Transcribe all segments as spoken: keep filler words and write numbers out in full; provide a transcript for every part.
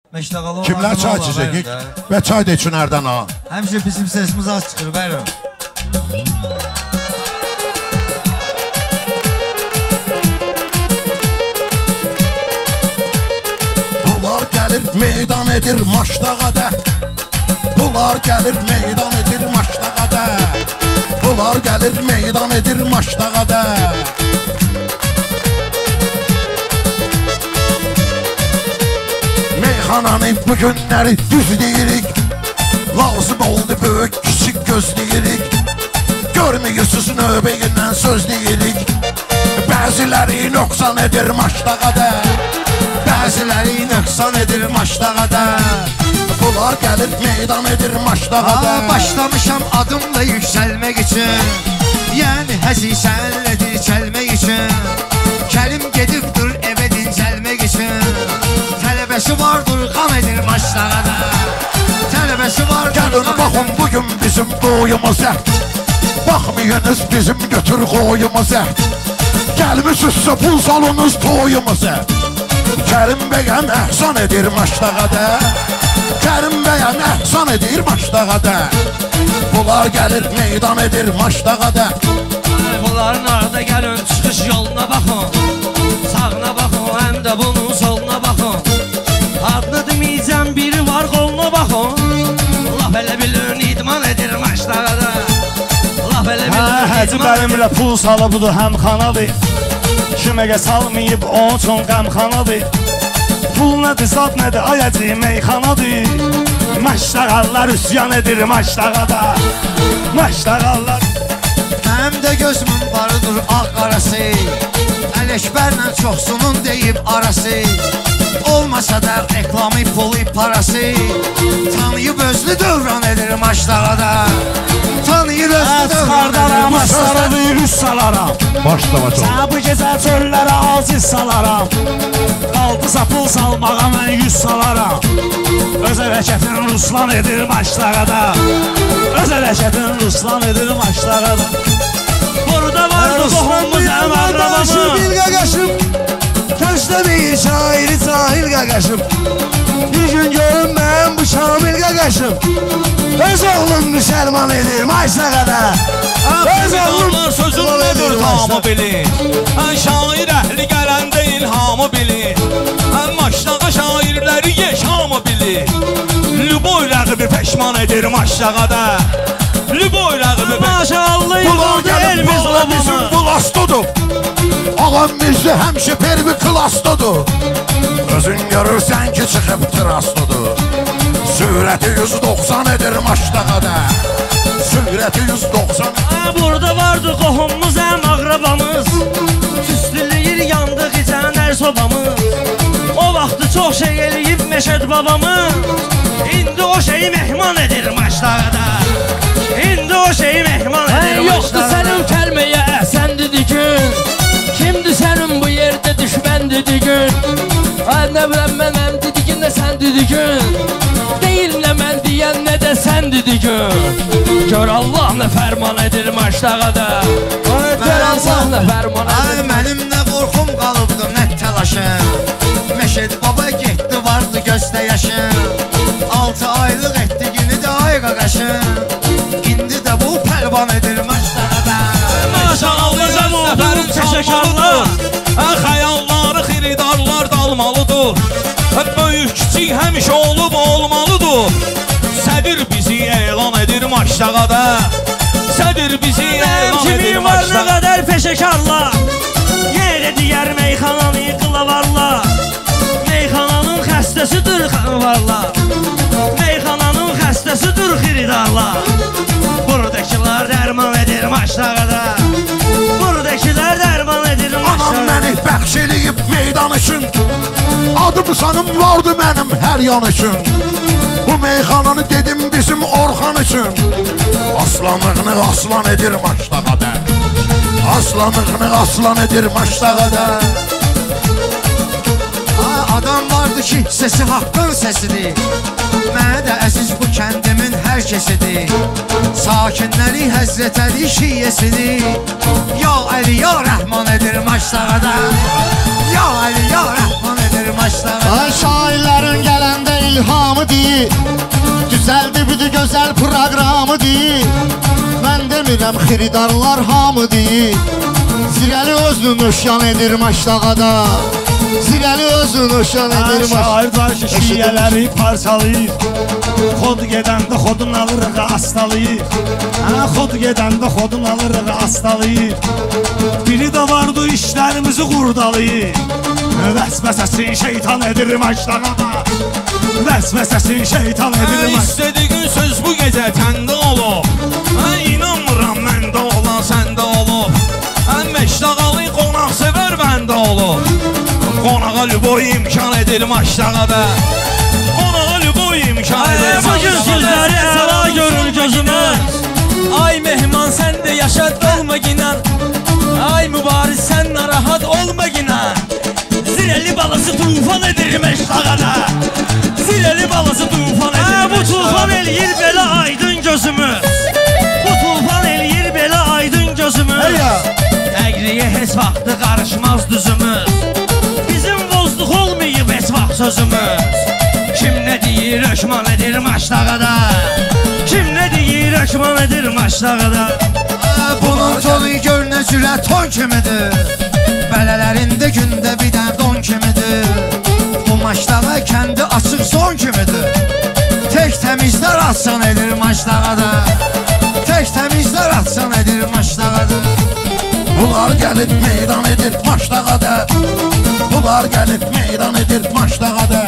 Kimlər çay içəcək və çay da üçün hərdən ha? Həmişə bizim sesimiz az çıxır, bəyəm. Bunlar gəlir meydan edir maçda qədər. Bunlar gəlir meydan edir maçda qədər. Bunlar gəlir meydan edir maçda qədər. Meyxananın bu günləri düz deyirik. Lazım oldu böyük küçük göz deyirik. Görmüyorsunuz növbəyindən söz deyirik. Bəziləri nöqsan edir maçda qədər. Bəziləri nöqsan edir maçda qədər. Bunlar gəlir meydan edir maçda qədər. Başlamışam adımla yüksəlmək üçün. Yəni həzisənlə dirçəlmək üçün. Kəlim gedibdir evə dincəlmək üçün. Tələbəsi vardır qam edir maçda qədər. Tələbəsi vardır gəlin baxın bugün bizim boyumuz ət. Baxmayınız bizim götür qoyumuz ət. Gəlmişizsə pul salınız toyumuz ət. Kərim bəyəm əhsan edir maçda qədər. Kərim bəyəm əhsan edir maçda qədər. Bunlar gəlir meydan edir maçda qədər. Bunların arada gəlin çıxış yoluna baxın. Sağına baxın, həm də bunun soluna baxın. Adını deməyəcəm biri var qoluna baxın. Laf elə bilin idman edir maçda qədər. Laf elə bilin Həcı bəyimlə pul salıbıdır həm xanadır. Kiməgə salmayıb onun üçün qəmxanadır. Pul nədir, zat nədir, ayacı meyxanadır. Məştəqallar üsyan edir maçdağada. Məştəqallar həm də gözümün barıdır ağ qarası. Ələkbərlə çoxsunun deyib arası. Olmasa da reklamı pulu parası. Tanıyıb özlü dövran edir maçdağada. Tanıyıb özlü dövran edir maçlara virüs salaram. Başlama çox. Sən bu gecə çöllərə aziz salaram. Qaldısa pul salmağa mən yüz salaram. Öz hərəkətin Ruslan edir maçdağada. Öz hərəkətin Ruslan edir maçdağada. Burada vardı qohumuz həm ağrabamız. Bir qaqaşım Köşdə bir şairi sahil qaqaşım. Bir gün görüm mən bu şamil qaqaşım. Öz oğlum müsəlman edir maçdağada. Öz oğlum sözün nedir tamı bilir. Şair əhli gələndə ilhamı bilir. Maçdağa şairləri yeşamı bilir. Lüboy rəqibi peşman edir maçdağada. Lüboy rəqibi maşallah. Bunlar gəlib bağla bizim bulastodur. Ağam Mirzi həmişə pervi klastodur. Özün görürsən ki çıxıb trastodur. Sürəti yüz doxsan edir maçdağada. Sürəti yüz doxsan. Burada vardı qohumumuz həm ağrabamız. Tüstüləyir yandıq içənlər sobamız. O vaxtı çox şey eləyib Məşəd babamız. İndi o şeyi mehman edir maçdağada. İndi o şeyi mehman edir maçdağada. Yoxdur sənin kəlməyə əhsəndir gün. Kimdir sənin bu yerdə düşməndir gün. Nə biləm mənəm didigin də sən didigin. Deyil nə mən deyən nə də sən didigin. Gör Allah nə fərman edir maçdağada. Gör Allah nə fərman edir. Mənim nə qorxum qalıbdı nə təlaşım. Məşəd baba getdi vardı gözdə yaşım. Altı aylıq etdi günü də ay qaqaşım. İndi də bu pərvan edir maçdağada. Maşallah səfərim təşəkkürlər. Xəyalları xiridarlar dalmalıdır. Böyük kiçik həmişə olub olmalıdır. Sədir bizi elan edir maçdağada. Sədir bizi elan edir maçdağada. Nə qədər peşəkarlar. Yerə digər meyxananı qılavarlar. Meyxananın xəstəsidir xanvarlar. Meyxananın xəstəsidir xiridarlar. Buradakılar dərman edir maçdağada. Buradakılar dərman edir maçdağada. Anam məni bəxş eləyib meydan üçün. Adım sanım vardı mənim hər yan üçün. Bu meyxananı dedim bizim Orxan üçün. Aslanlığını aslan edir maçdağada. Aslanlığını aslan edir maçdağada. Adam vardı ki sesi haqqın səsidir. Mənə də əziz bu kəndimin hər kəsidir. Sakinləri Həzrət Əli şiyyəsidir. Ya Əli ya Rəhman edir maçdağada. Ya Əli ya Rəhman edir maçdağada. Şairlərin gələndə Deyirəm xiridarlar hamı deyir Zirəli özünü nöşyan edir maşdağada Zirəli özünü nöşyan edir maşdağada Şair var ki şiyələri parçalayır Xod gedəndə xodun alırıq astalayır Xod gedəndə xodun alırıq astalayır Biri də vardı işlərimizi qurdalayır Vəsvəsəsin şeytan edir maşdağada Vəsvəsəsin şeytan edir maşdağada İstədiyin söz bu gecə təndə olub İnanmıram məndə olan səndə olub Məşdağalı qonaq sevər məndə olub Qonağa lüboy imkan edir maşdağada Qonağa lüboy imkan edir Bugün sizləri əla görür gözümüz Ay mehman sen de yaşat olma ginan Ay mübariz sen narahat olma ginan Zireli balası tufan edir məşdağada Zireli balası tufan edir məşdağada Bu tufan eləyir belə aydın gözümüz Bu tufan eləyir belə aydın gözümüz Əqriyə heç vaxtı qarışmaz düzümüz Bizim bozduq olmayıb heç vaxt sözümüz Kim nə deyir hökman edir maşdağada Kim nə deyir hökman edir maşdağada Bunun tonu gör nə cürə ton kimidir Bələlərində gündə bir dən don kimidir Bu maşdağa kəndi açıq son kimidir Tək təmizlər atsan edir maşdağada Tək təmizlər atsan edir maşdağada Bunlar gəlib meydan edir maşdağada Bunlar gəlib meydan edir maşdağada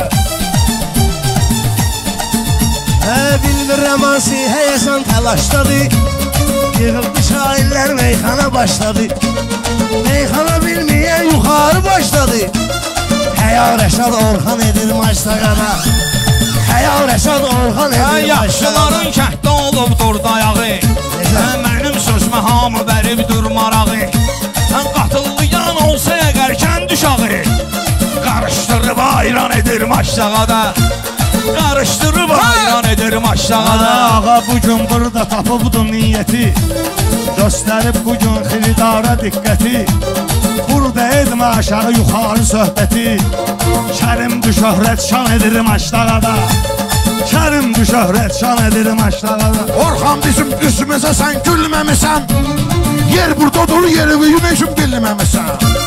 Bilmirəm hansı həyəcan təlaşdadır Yığıldı şairlər meyxana başladı Meyxana bilməyən yuxarı başladı Həya Rəşad Orxan edir maşdağada Həya Rəşad Orxan edir maşdağada Yaxşıların kəhtdə olubdur dayağı Mənim sözmə hamı bərib durmarağı Qatıllıyan olsa əgər kənd uşağı Qarışdırıb ayran edir maşdağada Qarışdırıb ayran edir maşdağada Ağa bugün burada tapıbdı niyyəti Göstərib bugün xiridara diqqəti Burada edmə aşağı yuxarı söhbəti Kərimdir şöhrət şan edir maşdağada Kərimdir şöhrət şan edir maşdağada Orxan bizim üstümüzə sən gülməmisən Yer buradadır yeri və yümeşim bilməmisən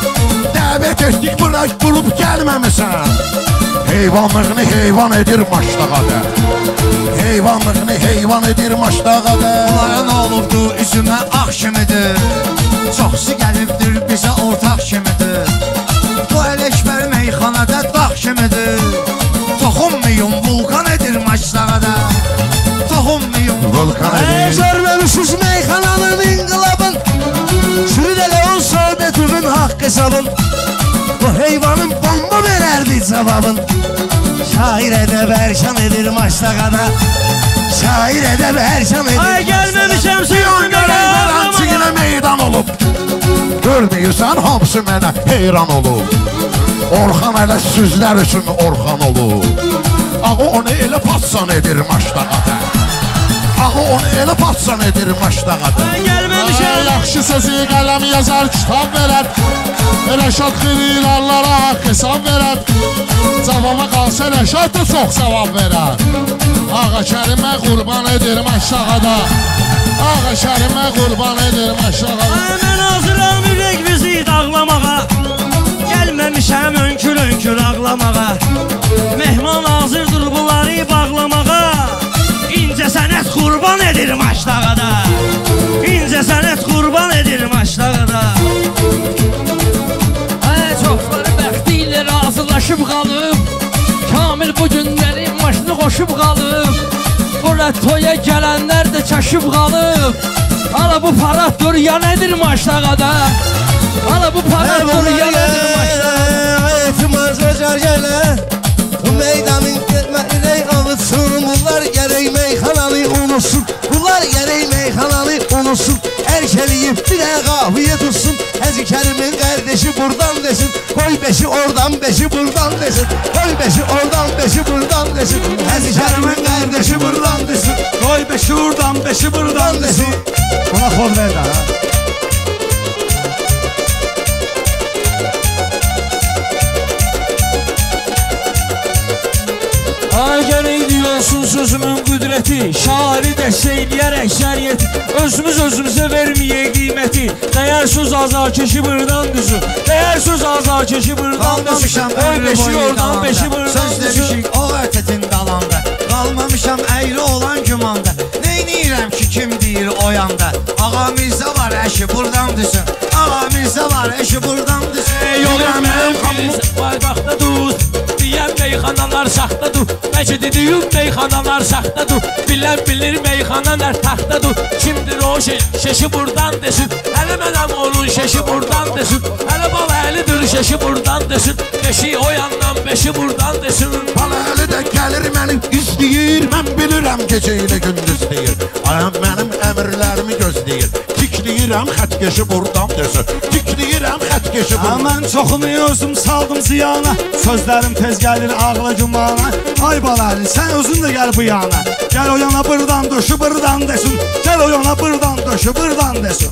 Dəvət etdik bırak bulub gəlməmisən Heyvanlığını heyvan edir maşdağada Heyvanlığını heyvan edir maşdağada Bunlara nə olubdu üzümə ağ kimidir Çoxsu gəlibdir bizə ortaq kimidir Bu Ələkbər meyxanada dağ kimidir Toxunmayın vulkan edir maşdağada Toxunmayın vulkan edir Görməmişiz meyxananın inqilabın Sürüdələ o söhbətümün haqq hesabın Bu heyvanın bomba verərdi cavabın Şair edəb ərşan edir maşdağada Şair edəb ərşan edir Ay gəlməmişəm Bir an sözümün görək mənə meydan olub Görməyirsən hamısı mənə heyran olub Orxan elə süzlər üçün Orxan olub Ağı onu elə patsan edir maşdağada Ağı onu elə patsan edir maşdağada Gəlməmişəm Yaxşı sözü qələm yazar, kitab verər Rəşad xiridarlara haqq hesab verər Cavaba qalsa Rəşad da çox cavab verər Ağa Kərimə qurban edir maşdağada Ağa Kərimə qurban edir maşdağada Mən hazıram ürək bizi dağlamağa Gəlməmişəm önkür-önkür ağlamağa Mehman hazırdır bunları bağlamağa İncə sənət qurban edir maşdağada İncə sənət qurban edir maşdağada Çoxları bəxti ilə razılaşıb qalıb Kamil bu günləri maşını qoşub qalıb Bura toya gələnlər də çaşıb qalıb Hala bu parad dur ya nədir maşdağada Hala bu parad dur ya nədir maşdağada Etmaz öcar gələ Bu meydanın getməli alıtsın Bunlar gərək meyxanalı unutsun Bunlar gərək meyxanalı unutsun Erkəliyib bir əqaviyə tutsun Həzi Kərimin qardeşi buradan desin Koy beşi oradan beşi buradan desin Koy beşi oradan beşi buradan desin Həzi Kərimin qardeşi buradan desin Koy beşi oradan beşi buradan desin Buna xod ver də ha Ay gərək diyor olsun sözümün qüdrəti, şairi dəstəkləyər əksəriyyəti, özümüz özümüzə verməyək qiyməti, dəyər söz azarkeşi buradan düzür, dəyər söz azarkeşi buradan düzür, öl beşi oradan beşi buradan düzür. Söz demişik o ətətin dalanda, qalmamışam əyri olan gümanda, neyniyirəm ki kim deyir o yanda, Ağa Mirzə var əşi buradan düzür, Ağa Mirzə var əşi buradan düzür. Yol əməm qamız bayraqda dur, deyən meyxanalar saxtadır, məcidi deyib meyxanalar saxtadır, bilən bilir meyxana nər taxtadır, kimdir o şey, şeşi buradan desin, hələ mənəm onun şeşi buradan desin, hələ bal əlidir şeşi buradan desin, beşi o yandan beşi buradan desin. Bal əli də gəlir mənim istəyir, mən bilirəm gecə ilə gündüz deyir, ayam mənim əmrlərimi gözləyir, tikliyirəm xətkeşi buradan desin, tikliyirəm xətkeşi buradan. Mən çoxunu özüm saldım ziyana, sözlərim tez gəlir ağla gümana. Ay baləli, sən özün də gəl bu yana, gəl o yana buradan döşü buradan desin, gəl o yana buradan döşü buradan desin.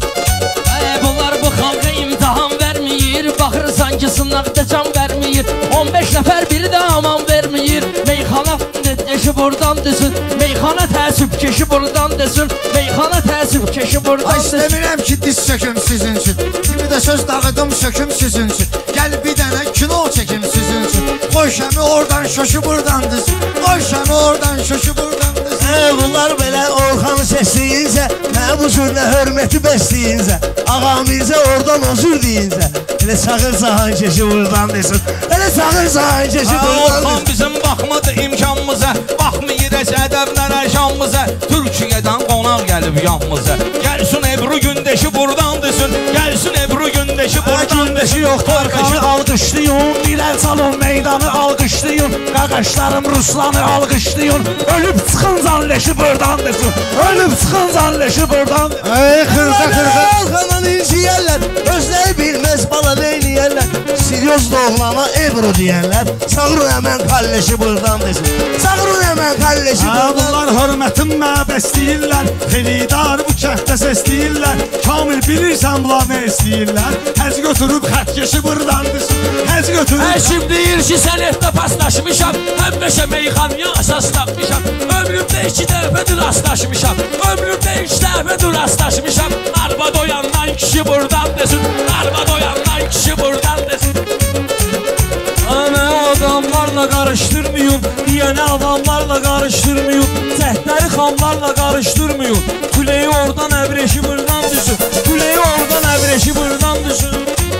Bunlar bu xalqa imtihan vermeyir, baxırsan ki sınaqda can vermeyir, on beş nəfər biri də aman vermeyir, meyxana eşi buradan desin, meyxana təəssüb keşi buradan desin, meyxana təəssüb keşi buradan desin. Ay demirəm ki diz söküm sizin üçün, kimi də söz dağıdım söküm sizin üçün, gəl bir dənə kino çəkim sizin üçün, qoy şəmi oradan şoşu buradan desin, qoy şəmi oradan şoşu buradan desin. Bunlar belə Orxanı səsləyincə, mənə bu cürlə hörməti bəsləyincə, Ağa Mirzə oradan ozur deyincə, elə çağır sahan keşi buradan desin, elə çağır sahan keşi buradan desin. Orxan bizim baxmadı imkanımıza, baxmayır heç ədəblərə şanımıza, Türkiyədən qonaq gəlib yanımıza, gəlsin Ebru Gündeşi buradan desin, gəlsin Ebru Gündeşi buradan desin. Yoxdur Orxanı alqışlayın, Bilal salon meydanı alqışlayın, qaqaşlarım Ruslanı alqışlayın, ölüb çıxın zanleşi buradan desin, ölüb çıxın zanleşi buradan. Ey xırza xırza Orxandan inciyərlər, özləri bilməz bala neyniyərlər, Siryozlu oğlana Ebru deyərlər, çağırın həmən kalleşi buradan desin, çağırın həmən kalleşi buradan. Bunlar hörmətimə bəsləyirlər, xeridar bu kəhtdə səsləyirlər, Kamil bilirsən bunlar nə istəyirlər, həz götürüb xətkeşi buradan desin, həz götürüb. Hər kim deyir ki sənətdə paslaşmışam, həmməşə meyxanıya əsaslanmışam, ömrümdə iki dəfədir rastlaşmışam, ömrümdə iki dəfədir rastlaşmışam, arvad o yandan kişi buradan desin, arvad o yandan kişi buradan desin. Ana adamlarla karıştırmıyım, diyene adamlarla karıştırmıyım, Cəhdləri xanlarla karıştırmıyım, Küleyi oradan əbreşi buradan düşün, Küleyi oradan əbreşi buradan düşün.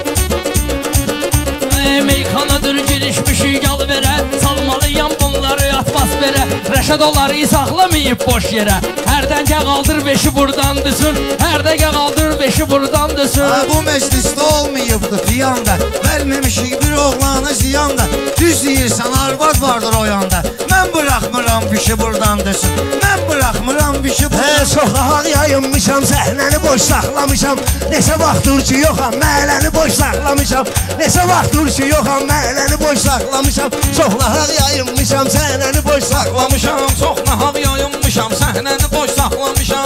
Meyxanadır girişmişik yal verə, salmalıyam bunları atmaz verə, Rəşad onları saxlamayıb boş yerə, hər dəngə qaldır beşi buradan düşün, hər dəngə qaldır beşi buradan düşün. Bu meclisdə olmayıbdı fiyanda, verməmişik bir oğlana ziyanda, düz deyirsən arvad vardır o yanda, mən bıraxmıram fişi buradan düşün, mən bıraxmıram fişi buradan. Hə, çox rahat yayınmışam, səhnəni boş saxlamışam, neçə vaxtdır ki yoxam, mələni boş saxlamışam, neçə vaxtdır ki yoxam, mələni boş saxlamışam, çox rahat yayınmışam, səhnəni boş saxlamışam, Çox nahaq yayınmışam, səhnəni boş saxlamışam.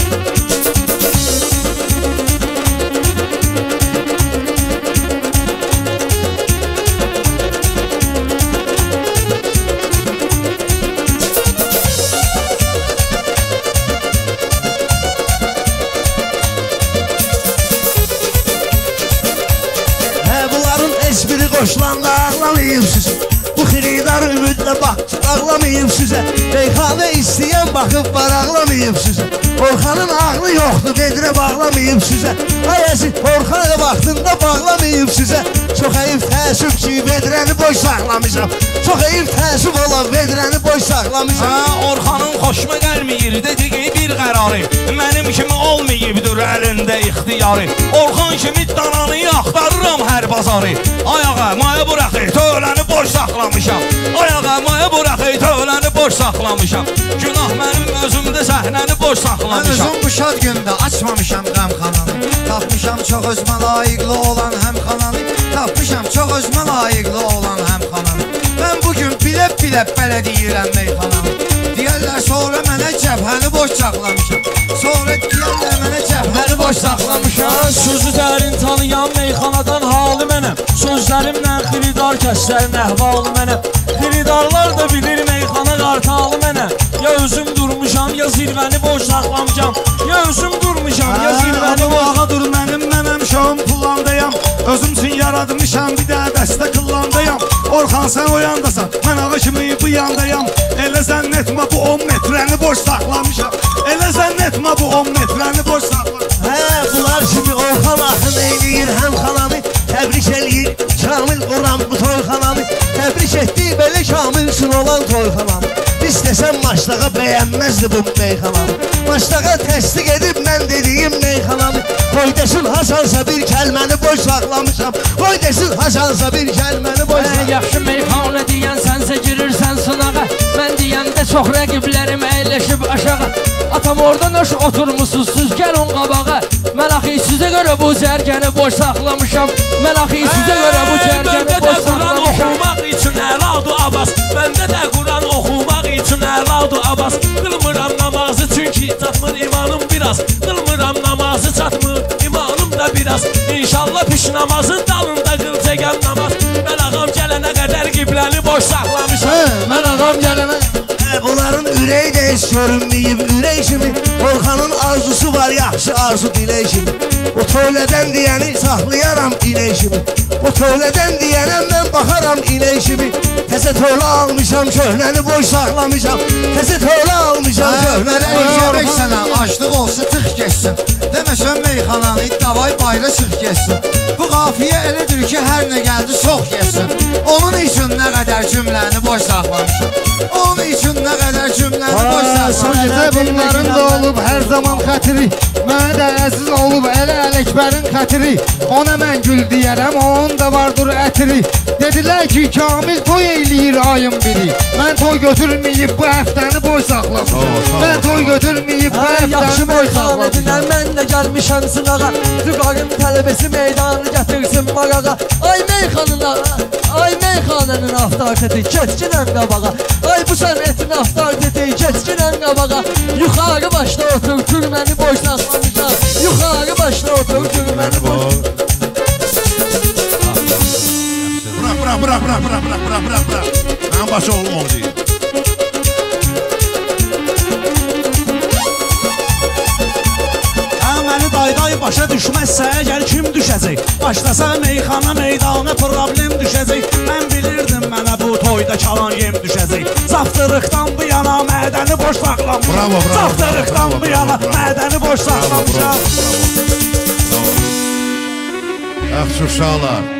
Qoşlanda ağlamayıb sizə, bu xiridar ümidlə bax, ağlamayıb sizə, meyxanə istəyən baxıb var, ağlamayıb sizə, Orxanın ağlı yoxdur, vedrə bağlamayıb sizə, ayəsi Orxanə vaxtında bağlamayıb sizə, çox əyib təəssüb ki, vedrəni boş saxlamışam, çox əyib təəssüb olan vedrəni boş saxlamışam. Hə, Orxanın xoşuma gəlməyir, dediyi bir qərarı, mənim kimi olmayıbdır əlində ixtiyarı, Orxan kimi dananı axtarıram hər bazarı, ayağa maya buraxı, tövləni boş saxlamışam, ayağa maya buraxı, tövləni boş saxlamışam, günah mənim özümdə səhnəni boş saxlamışam. Mən özüm bu şad gündə açmamışam qəmxananı, tapmışam çox özmə layiqli olan həmxananı, tapmışam çox özmə layiqli olan həmxananı, mən bugün bilib-bilib belə deyirəm meyxananı, deyərlər sonra mənə cəbhəni boş saxlamışam, sonra deyərlər mənə cəbhəni boş saxlamışam. Sözü dərin tanıyan meyxanadan halı mənəm, sözlərimlə xiridar kəslərin əhvalı mənəm, xiridarlar da bilir meyxana qartalı mənəm, Ya özüm durmuşam, ya zirvəni boş saxlamışam. Ya özüm durmuşam, ya zirvəni boş. Ağa dur mənim, mənəm şahım pullandayam. Özüm üçün yaradmışam, bir də dəstə qıllandayam. Orxan sən o yandasan, mən ağa kimi bu yandayam. Elə zənn etmə bu on metrəni boş saxlamışam. Elə zənn etmə bu on metrəni boş saxlamışam. Hə, bunlar kimi Orxan axın eyləyir həm xanamı. Təbrik eləyir Kamil quran bu toyxanamı. Təbrik etdi belə Kamil üçün olan toyxanamı. Biz desəm maçlağa bəyənməzdi bu meyxanamı. Maçlağa təsdiq edib mən dediyim meyxanamı. Qoy desin hasansa bir kəlməni boş saxlamışam. Qoy desin hasansa bir kəlməni boş saxlamışam. Yaxşı meyxana deyən sənsə girirsən sınağa. Mən deyəndə çox rəqiblərim əyləşib aşağı. Atam oradan hoş oturmuşsuz, siz gəlin qabağa. Mən axı sizə görə bu cərgəni boş saxlamışam. Mən axı sizə görə bu cərgəni boş saxlamışam. Oxumaq üçün əladı Abbas, məndə də Quran oxumaq üçün əladı Abbas. Qılmıram namazı çünki çatmır imanım biraz. Qılmıram namazı çatmır imanım da biraz. İnşallah piş namazın dalında qılacağam namaz. Mən ağam gələnə qədər qibləni boş saxlamışam. Mən ağam gələnə Onların ürəyi də heç görünməyib ürək kimi. Orxanın arzusu var yaxşı arzu dilək kimi. O tövlədən deyəni saxlayaram inək kimi. O tövlədən deyənəm mən baxaram inək kimi. Təzə tövlə almışam köhnəni boş saxlamışam. Təzə tövlə almışam köhnəni boş Yemək sənə açlıq olsa tıx geçsin. Deməsən meyxananı davay bayra çıx geçsin. Bu qafiyə elədir ki hər nə gəldi çox yesin. Onun üçün nə qədər cümləni boş saxlamışam. Onun üçün nə qədər cümləni boş saxlamışam. Bunların da olub hər zaman xətiri. Mənə də əziz olub elə Ələkbərin xətiri. Ona mən gül deyərəm, onun da vardır ətiri. Dedilər ki Kamil toy eyləyir ayın biri. Mən toy götürməyib bu həftəni boy saxlamışam. Mən toy götürməyib bu həftəni boy saxlamışam. Mən də gəlmişəm sınağa. Züqarın tələbəsi meydanı gətirsin marağa. Ay meyxanına, ay meyxananın avtarteti keçkinən qabağa. Ay bu sənətin avtarteti keçkinən qabağa. Yuxarı başda otur türməni boy saxlamışam. Yuxarı başda otur türməni boy saxlamışam. Bırak bırak bırak bırak bırak bırak bırak bırak. Ben başı oğlum onu değil. Məni dayday başa düşməzsə əgər kim düşəcək? Başlasa meyxana meydana problem düşəcək. Mən bilirdim mənə bu toyda kalan yem düşəcək. Zaftırıqdan bu yana mədəni boş saxlamışam. Bravo, bravo. Zaftırıqdan bu yana mədəni boş saxlamışam. Ah uşaqlar.